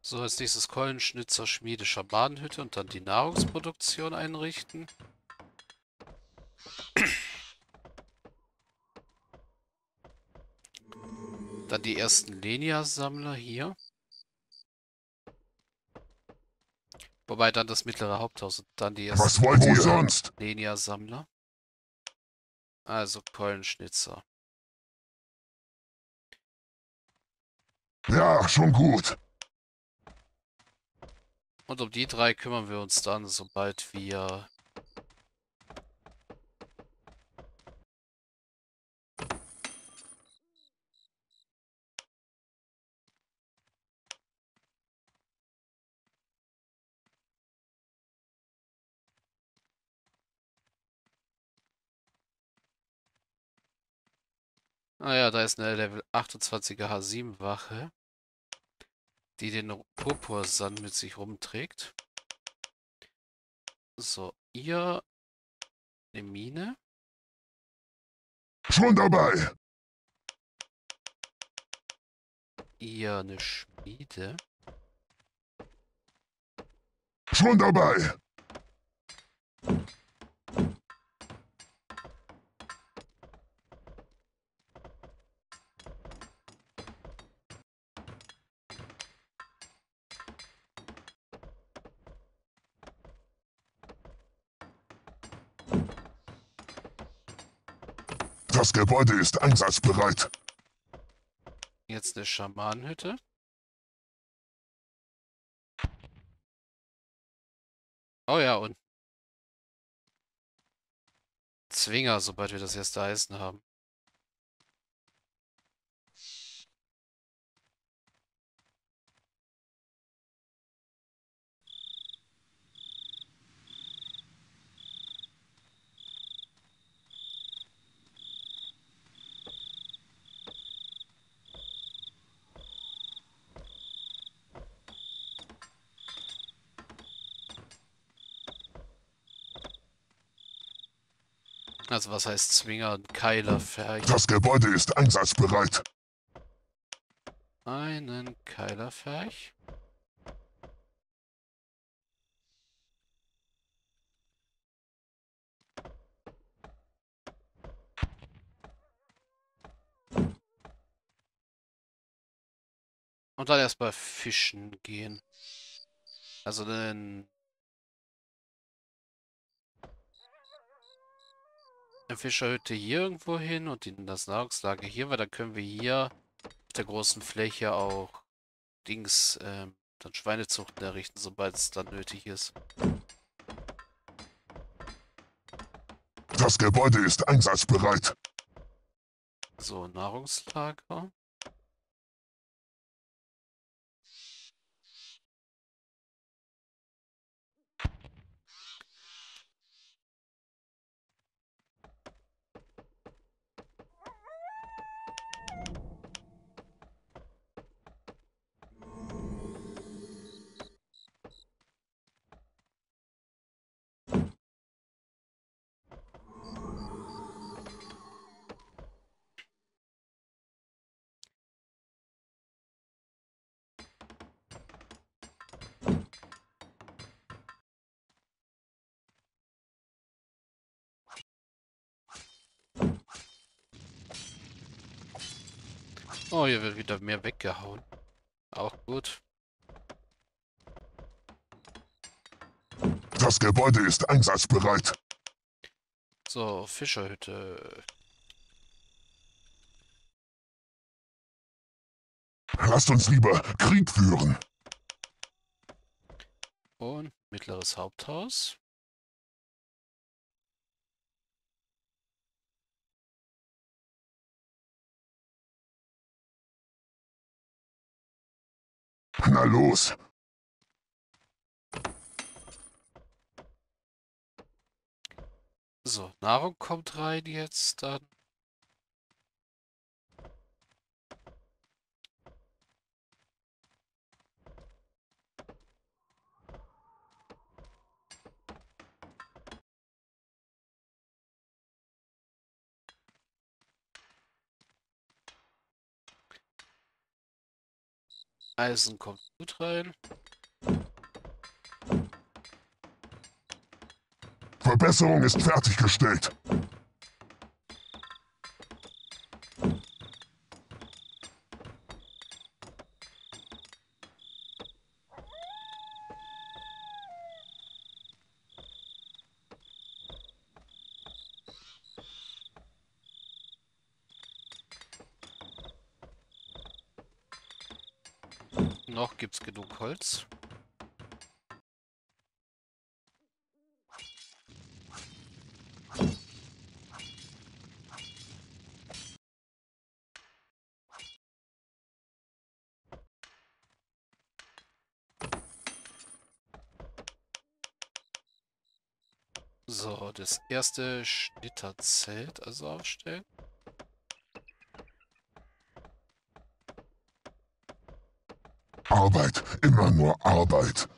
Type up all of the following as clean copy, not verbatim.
So, als nächstes Keulenschnitzer, Schmiede, Schamanenhütte und dann die Nahrungsproduktion einrichten. Dann die ersten Lenia-Sammler hier. Wobei dann das mittlere Haupthaus und dann die Was ersten wollt ihr sonst? Lenia-Sammler. Also Keulenschnitzer. Ja, schon gut. Und um die drei kümmern wir uns dann, sobald wir... Ah ja, da ist eine Level 28er H7-Wache, die den Purpursand mit sich rumträgt. So, ihr eine Mine. Schon dabei. Ihr eine Schmiede. Schon dabei. Das Gebäude ist einsatzbereit. Jetzt eine Schamanenhütte. Oh ja, und Zwinger, sobald wir das erste Eisen haben. Also was heißt Zwinger? Ein Keiler Ferch. Das Gebäude ist einsatzbereit. Einen Keiler Ferch. Und dann erstmal fischen gehen. Also eine Fischerhütte hier irgendwo hin und das Nahrungslager hier, weil dann können wir hier auf der großen Fläche auch dann Schweinezuchten errichten, sobald es dann nötig ist. Das Gebäude ist einsatzbereit. So, Nahrungslager. Oh, hier wird wieder mehr weggehauen. Auch gut. Das Gebäude ist einsatzbereit. So, Fischerhütte. Lasst uns lieber Krieg führen. Und mittleres Haupthaus. Na los. So, Nahrung kommt rein jetzt dann. Eisen kommt gut rein. Verbesserung ist fertiggestellt. Noch gibt's genug Holz. So, das erste Schnitterzelt also aufstellen. Arbeit, immer nur Arbeit.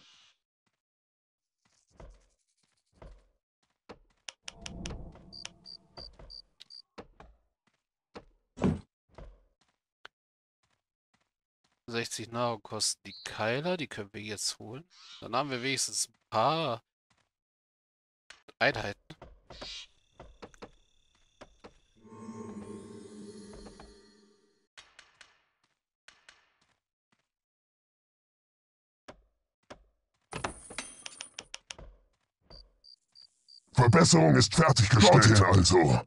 Nahrung kosten die Keiler, die können wir jetzt holen. Dann haben wir wenigstens ein paar Einheiten. Verbesserung ist fertiggestellt. Dorthin also.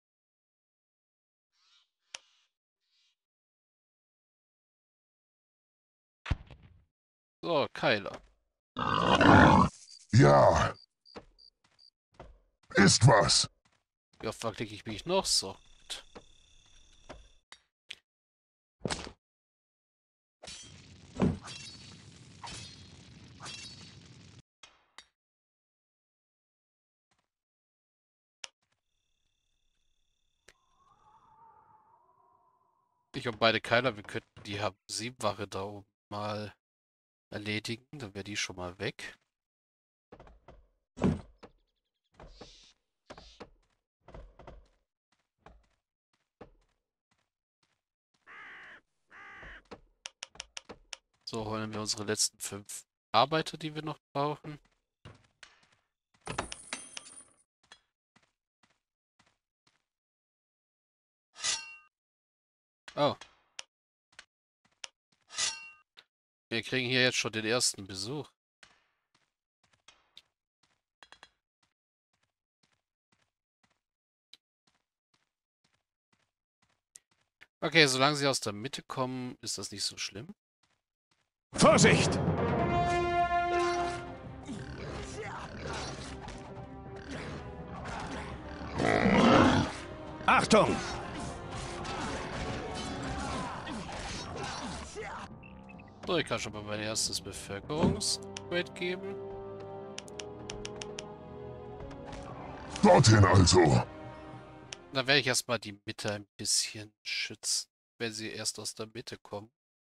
So, Keiler. Ja. Ist was. Wie oft verklicke ich mich noch? So. Gut. Ich habe beide Keiler, wir könnten die haben 7-wache da oben mal erledigen, dann wäre die schon mal weg. So, holen wir unsere letzten 5 Arbeiter, die wir noch brauchen. Oh. Wir kriegen hier jetzt schon den ersten Besuch. Okay, solange sie aus der Mitte kommen, ist das nicht so schlimm. Vorsicht! Achtung! So, ich kann schon mal mein erstes Bevölkerungsupgrade geben. Dorthin also. Dann werde ich erstmal die Mitte ein bisschen schützen, wenn sie erst aus der Mitte kommen.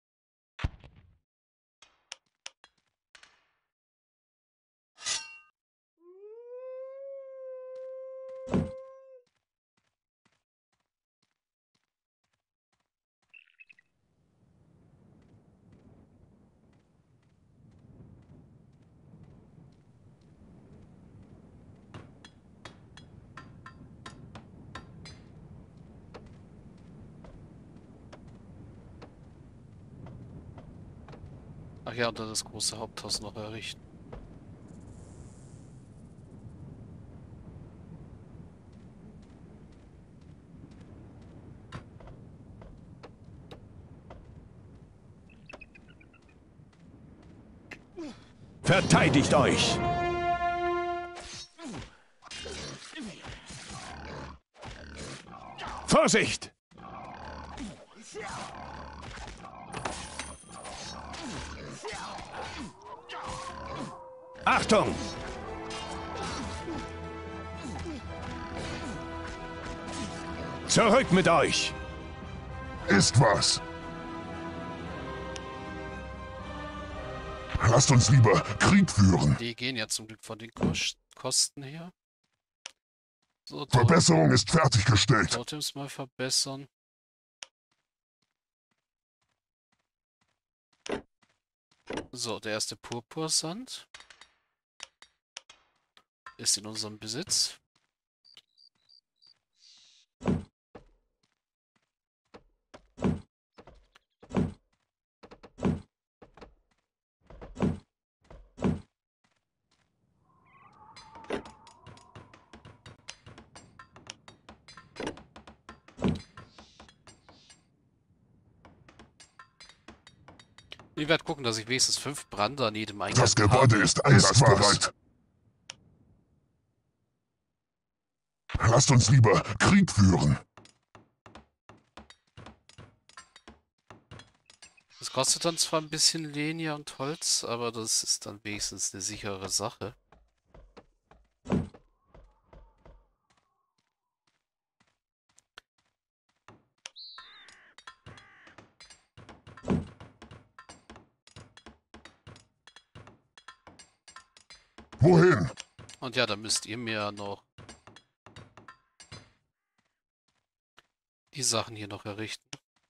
Ach ja, und dann das große Haupthaus noch errichten. Verteidigt euch! Vorsicht! Achtung! Zurück mit euch! Ist was. Lasst uns lieber Krieg führen. Die gehen ja zum Glück von den Kosten her. So, Verbesserung ist fertiggestellt. Totems mal verbessern. So, der erste Purpursand ist in unserem Besitz. Ich werde gucken, dass ich wenigstens 5 Brand an jedem Eingang Das Gebäude habe. ist einsatzbereit. Lasst uns lieber Krieg führen. Das kostet dann zwar ein bisschen Lenia und Holz, aber das ist dann wenigstens eine sichere Sache. Wohin? Und ja, dann müsst ihr mir noch die Sachen hier noch errichten.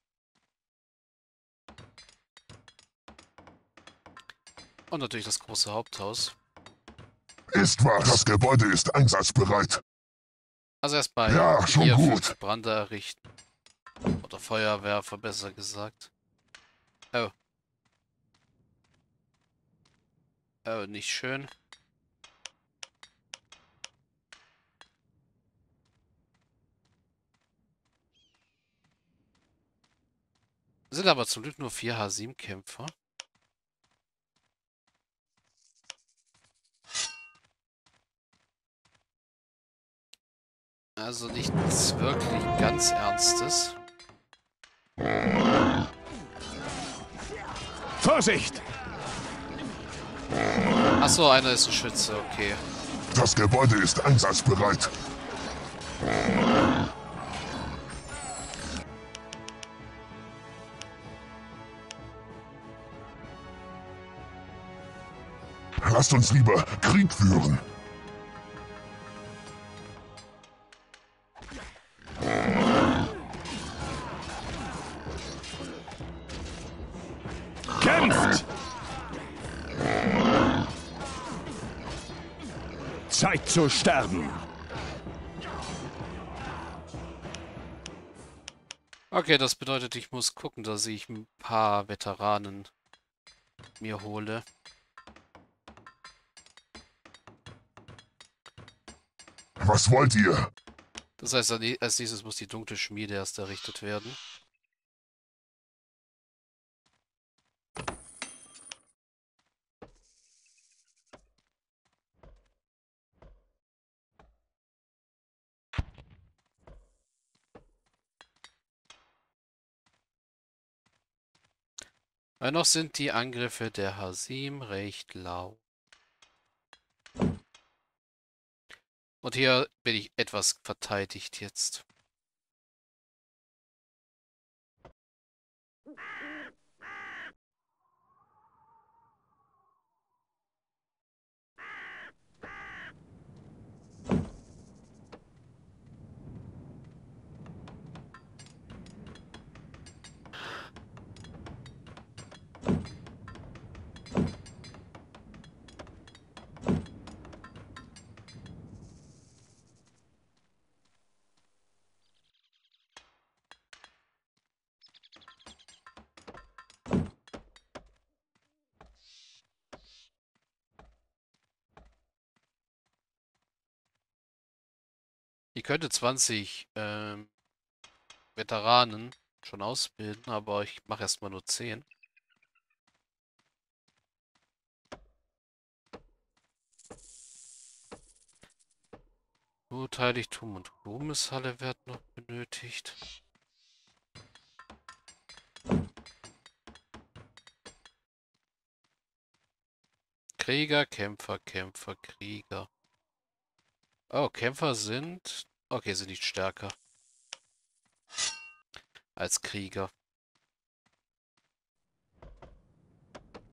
Und natürlich das große Haupthaus. Ist was. Das Gebäude ist einsatzbereit. Also erstmal Ja, schon hier gut. 5 Brande errichten. Oder Feuerwerfer, besser gesagt. Oh. Oh, nicht schön. Sind aber zum Glück nur 4 H7-Kämpfer. Also nichts wirklich ganz Ernstes. Vorsicht! Achso, einer ist ein Schütze, okay. Das Gebäude ist einsatzbereit. Lasst uns lieber Krieg führen. Kämpft! Zeit zu sterben. Okay, das bedeutet, ich muss gucken, dass ich ein paar Veteranen mir hole. Was wollt ihr? Das heißt, als nächstes muss die dunkle Schmiede erst errichtet werden. Weil noch sind die Angriffe der Hasim recht lau. Und hier bin ich etwas verteidigt jetzt. Ich könnte 20 Veteranen schon ausbilden, aber ich mache erstmal nur 10. Gut, Heiligtum und Ruhmeshalle werden noch benötigt. Krieger, Kämpfer, Kämpfer, Krieger. Oh, Kämpfer sind... Okay, sind nicht stärker als Krieger.